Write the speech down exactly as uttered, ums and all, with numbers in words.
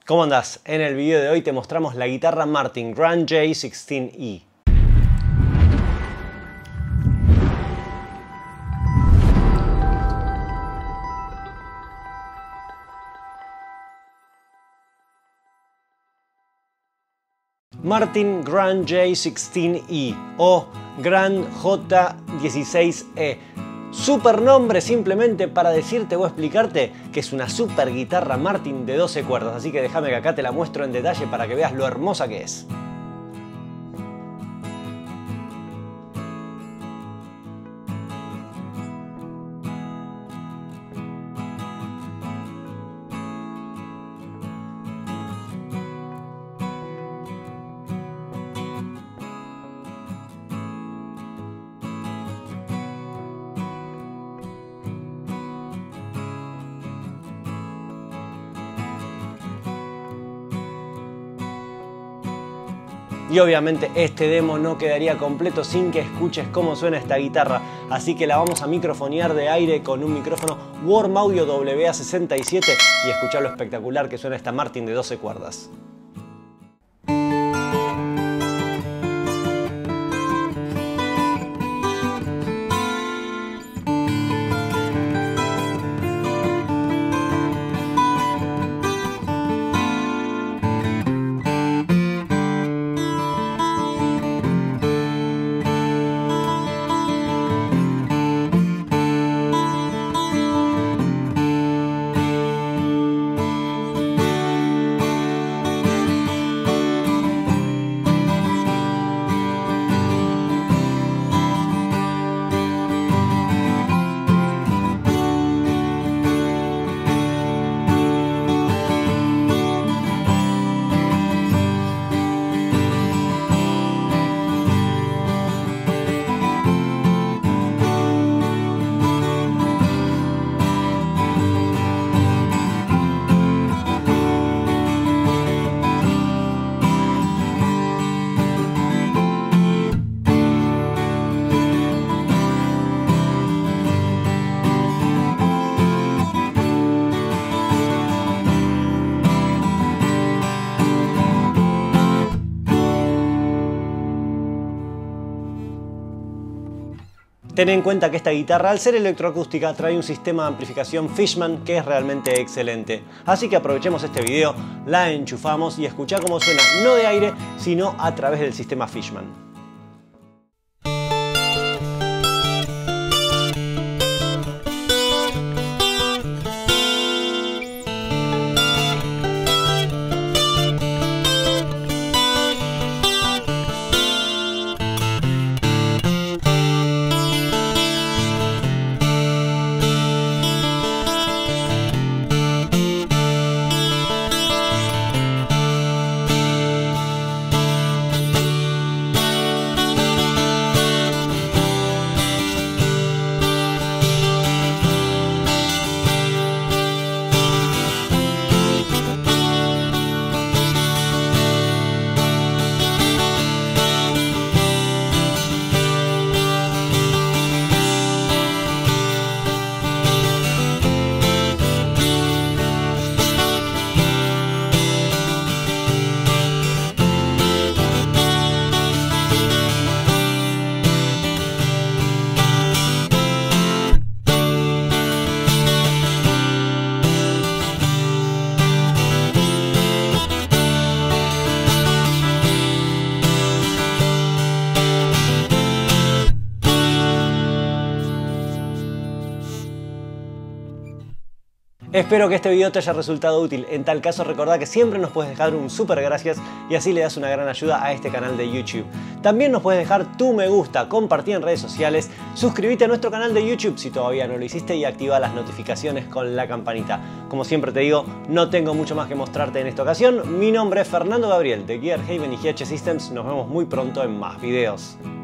¿Cómo andás? En el video de hoy te mostramos la guitarra Martin Grand J dieciséis E. Martin Grand J dieciséis E o Grand J dieciséis E. Super nombre simplemente para decirte o explicarte que es una super guitarra Martin de doce cuerdas, así que déjame que acá te la muestro en detalle para que veas lo hermosa que es. Y obviamente este demo no quedaría completo sin que escuches cómo suena esta guitarra, así que la vamos a microfonear de aire con un micrófono Warm Audio W A sesenta y siete y escuchar lo espectacular que suena esta Martin de doce cuerdas. Ten en cuenta que esta guitarra, al ser electroacústica, trae un sistema de amplificación Fishman que es realmente excelente. Así que aprovechemos este video, la enchufamos y escuchá cómo suena, no de aire, sino a través del sistema Fishman. Espero que este video te haya resultado útil. En tal caso, recordá que siempre nos puedes dejar un súper gracias y así le das una gran ayuda a este canal de YouTube. También nos puedes dejar tu me gusta, compartir en redes sociales, suscríbete a nuestro canal de YouTube si todavía no lo hiciste y activa las notificaciones con la campanita. Como siempre te digo, no tengo mucho más que mostrarte en esta ocasión. Mi nombre es Fernando Gabriel de Gear Haven y G H Systems. Nos vemos muy pronto en más videos.